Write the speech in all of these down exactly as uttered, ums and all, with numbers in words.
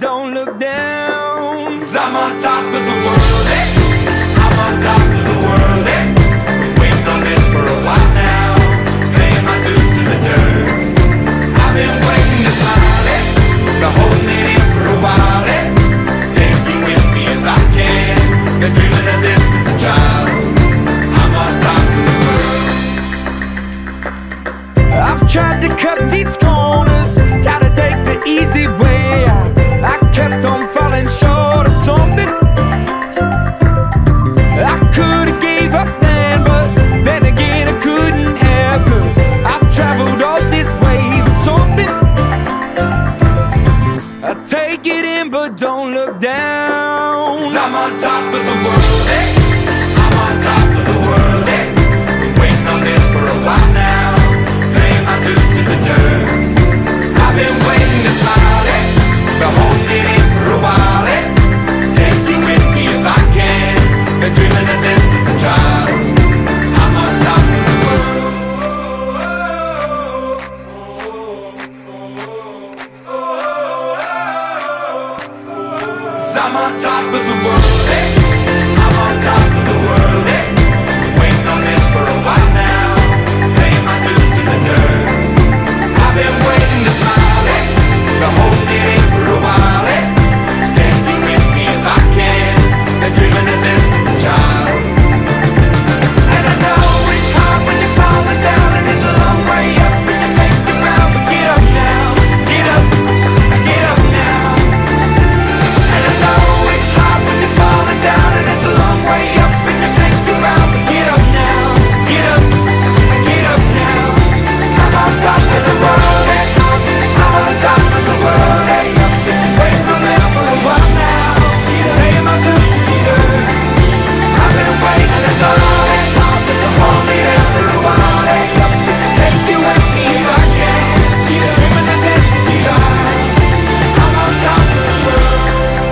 don't look down. 'Cause I'm on top of the world, eh? I'm on top of the world, eh? Been waiting on this for a while now, paying my dues to the dirt. I've been waiting to smile, eh? Been holding it in for a while, eh? Take you with me if I can. Been dreaming of this since a child. I'm on top of the world. I've tried to cut these corners, try to take the easy way. I, I kept on falling short of something. I could've gave up then, but then again I couldn't have. 'Cause I've traveled all this way for something. I take it in but don't look down. 'Cause I'm on top of the world, eh? I'm on top of the world, eh? Been waiting on this for a while now, paying my dues to the dirt. I've been waiting to smile, eh? Been holding it in for a while, eh? Take you with me if I can. Been dreaming of this since a child. I'm on top of the world. 'Cause I'm on top of the world, eh? I'm on top of the world, eh? Been waiting on this for a while now, paying my dues to the dirt. I've been waiting to smile, eh? Been holding it in for a while, eh? Take you with me if I can. Been dreaming of this since a child. And I know it's hard when you're falling down, and it's a long way up when you make the ground. But get up now, get up, get up now. And I know it's hard when you're falling down, and it's a long way up when you make the ground. But get up now, get up, get up now. 'Cause I'm on top of the world, eh? I'm on top of the world, eh? Waiting for this for a while now, paying my dues to the dirt. I've been waiting this long, eh? Hold me down for a while, eh? Take you with me if I can. Dreaming of this to the eye. I'm on top of the world.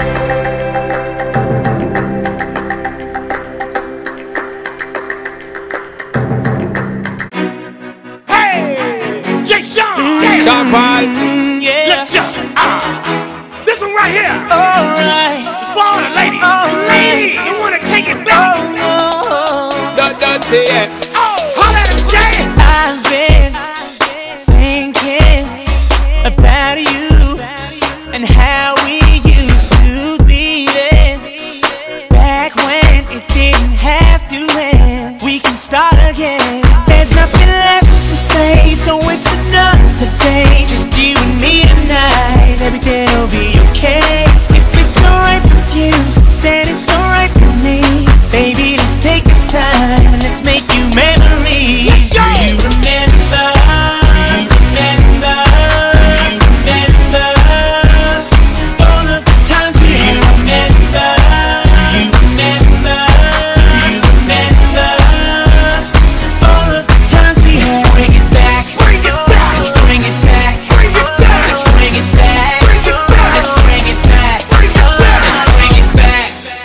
Hey, Jay Sean, yeah. Sean Paul. Yeah. Let's jump. Ah, this one right here. Alright, It's for all the ladies. Alright. Ladies, you wanna take it back? oh no, Don't, don't say it. Oh, holla at him, Jay. I've been thinking about you and how we used to be then. Back when it didn't have to end. We can start again. There's nothing left to say, don't waste another day. Just you and me tonight, everything'll be okay. If it's alright with you, then it's alright with me. Baby, let's take this time and let's make new memories. Let's go. Do you remember? Do you remember? Do you remember all of the times we had? Do you remember? Do you remember? Do you remember all of the times we had? Let's bring it back. Bring it back. Let's bring it back. Bring it back. Let's bring it back. Bring it back. Let's bring it back. Bring it back. Let's bring it back.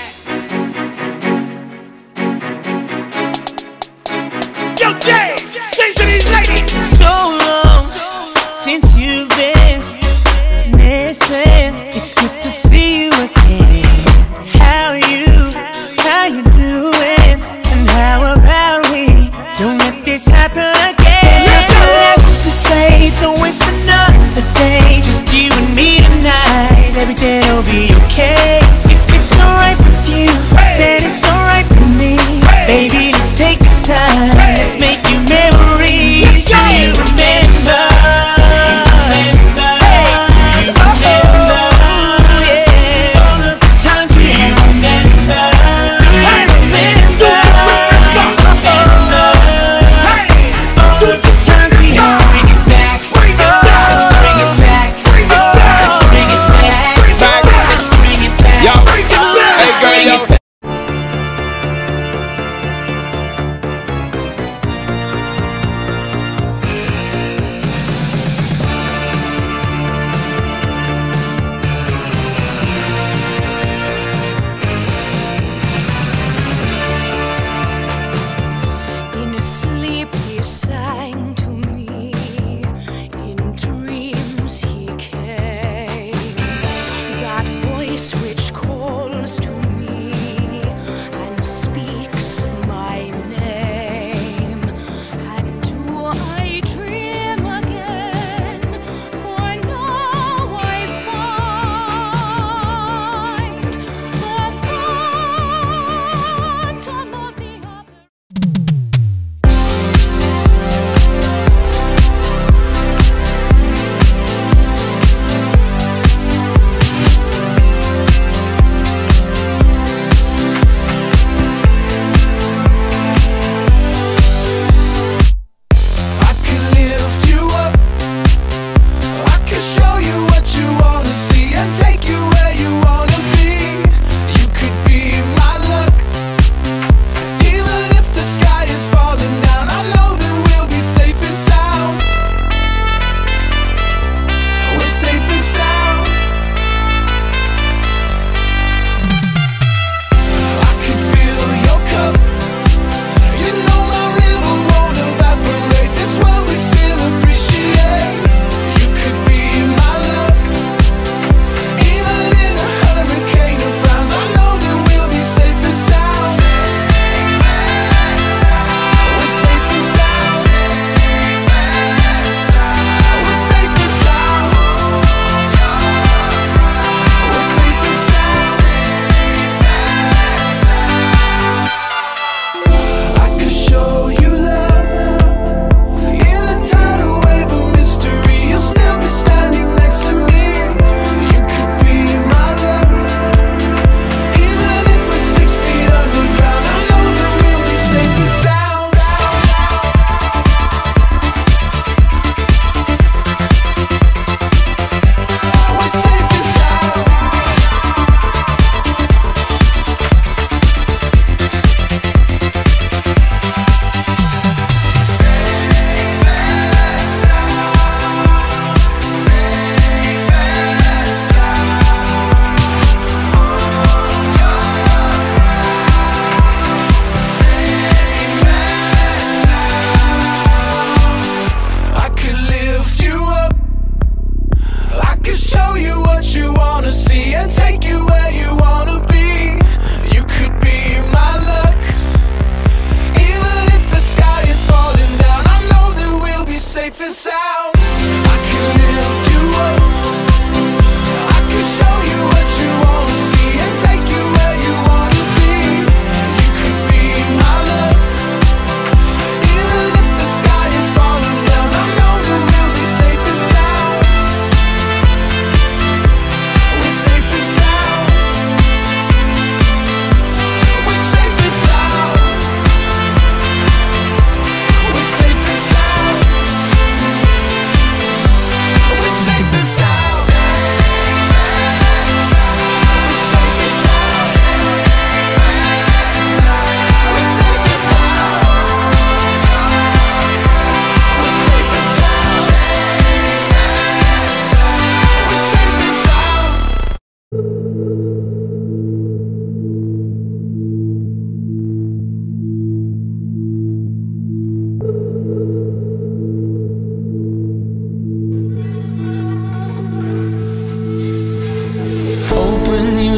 Yo, Jay, sing to these ladies. So long since you've been missing. It's good to see you again. How you, how you doing? And how about we don't let this happen again? Let's go. Nothing left to say, don't waste another day. Just you and me tonight, everything'll be okay. If it's alright with you, then it's alright with me. Baby, let's take this time, let's make new memories. Do you remember? Do you remember? Do you remember? Yeah. All of the times we had. Do you remember? Do you remember? Do you remember? All of the times we had. Let's bring it back. Bring it back. Let's bring it back. Bring it back. Let's bring it back. Bring it back. Let's bring it back.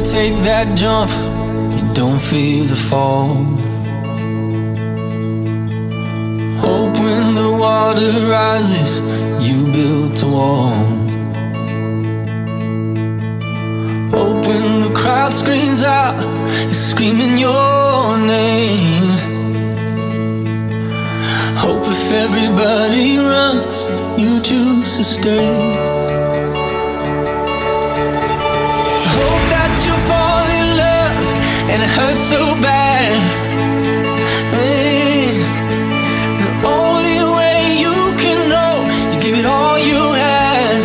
take that jump, you don't fear the fall. Hope when the water rises, you built a wall. Hope when the crowd screams out, you're screaming your name. Hope if everybody runs, you choose to stay. Hope that you fall in love and it hurts so bad. Hey, the only way you can know, you give it all you had.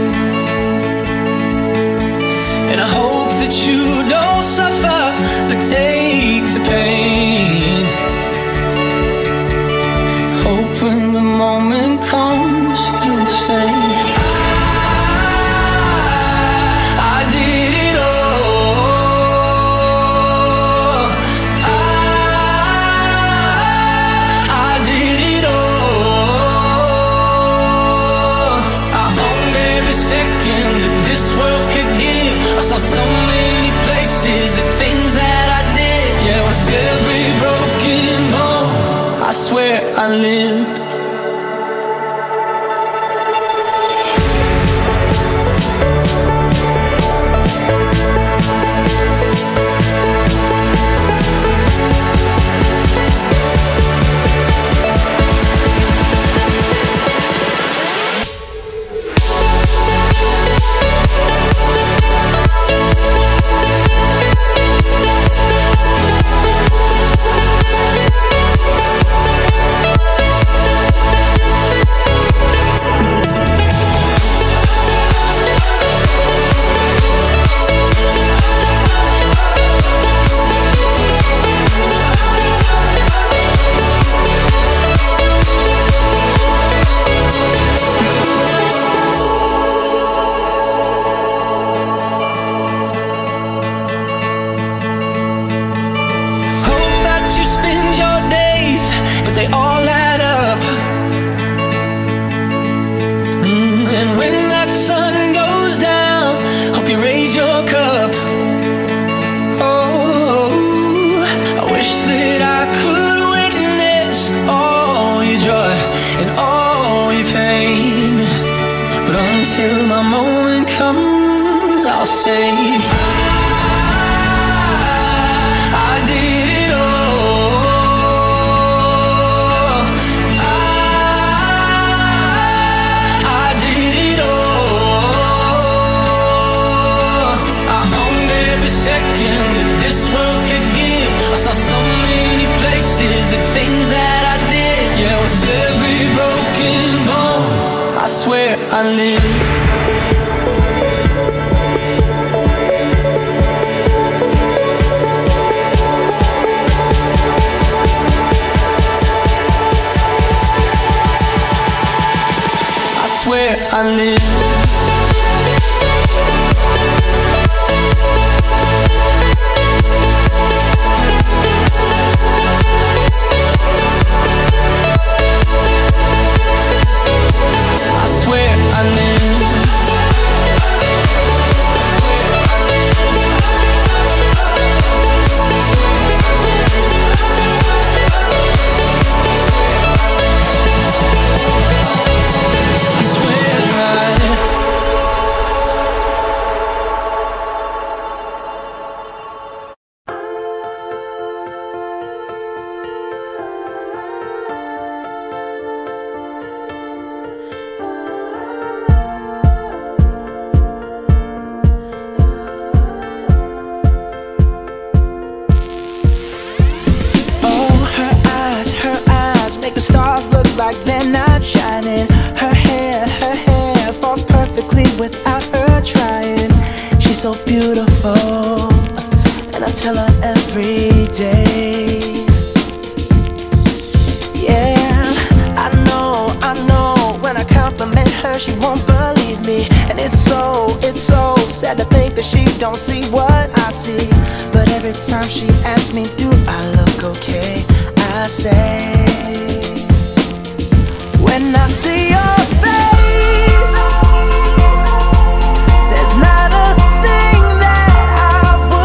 And I hope that you don't suffer, but take the pain. Hope when the moment comes, you'll say, I did it all. I, I did it all. I owned every second that this world could give. I saw so many places, the things that I did. Yeah, with every broken bone, I swear I lived. They all add up. mm, And when that sun goes down, hope you raise your cup. Oh, I wish that I could witness all your joy and all your pain. But until my moment comes, I'll say, I did it all. I swear I live. I swear I live. I swear I live. Like they're not shining. Her hair, her hair falls perfectly without her trying. She's so beautiful, and I tell her every day. Yeah, I know, I know. When I compliment her, she won't believe me. And it's so, it's so sad to think that she don't see what I see. But every time she asks me, do I look okay? I say, when I see your face, there's not a thing that I would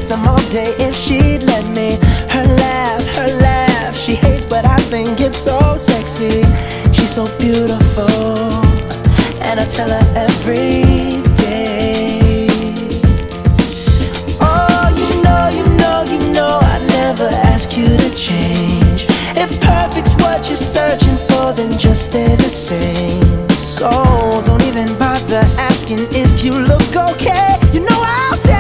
kiss them all day if she'd let me. Her laugh, her laugh, she hates but I think it's so sexy. She's so beautiful, and I tell her every day. Oh, you know, you know, you know I never ask you to change. If perfect's what you're searching for, then just stay the same. So don't even bother asking if you look okay. You know I'll say,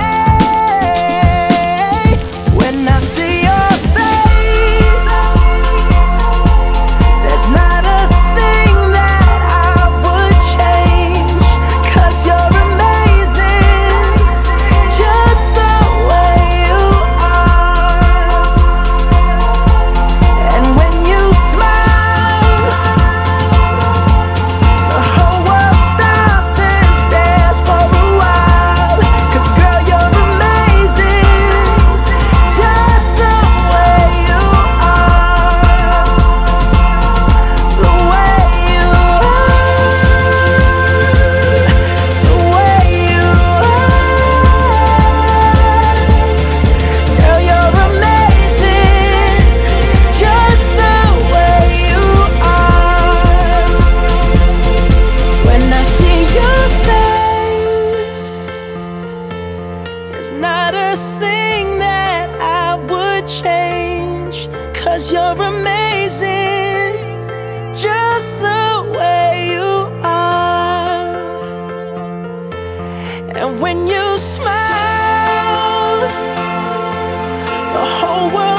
when I see your face, there's not a thing that I would change. 'Cause you're amazing, just the way you are. And when you smile, the whole world stops and stares for a while. 'Cause girl, you're amazing, just the way you are. The way you are, the way you are. Girl, you're amazing, just the way you are. When I see your face, there's not a thing that I would change. 'Cause you're amazing, just the way you are. And when you smile, the whole world